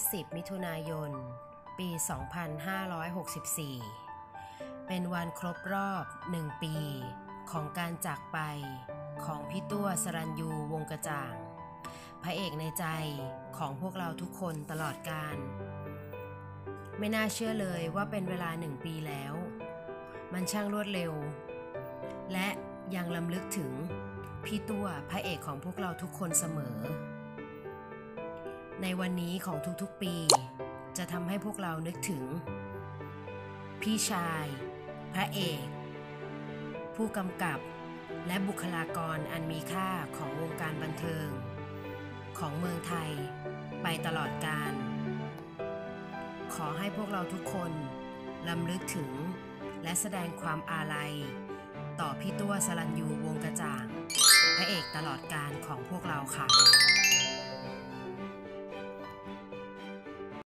10 มิถุนายน ปี 2564 เป็นวันครบรอบ 1 ปีของการจากไปของพี่ตัวสรัญยูวงศ์กระจ่างพระเอกในใจของพวกเราทุกคนตลอดกาลไม่น่าเชื่อเลยว่าเป็นเวลา1 ปีแล้วมันช่างรวดเร็วและยังรำลึกถึงพี่ตัวพระเอกของพวกเราทุกคนเสมอในวันนี้ของทุกๆปีจะทำให้พวกเรานึกถึงพี่ชายพระเอกผู้กำกับและบุคลากรอันมีค่าของวงการบันเทิงของเมืองไทยไปตลอดกาลขอให้พวกเราทุกคนรำลึกถึงและแสดงความอาลัยต่อพี่ตัวสรัญยูวงศ์กระจ่างพระเอกตลอดกาลของพวกเราค่ะ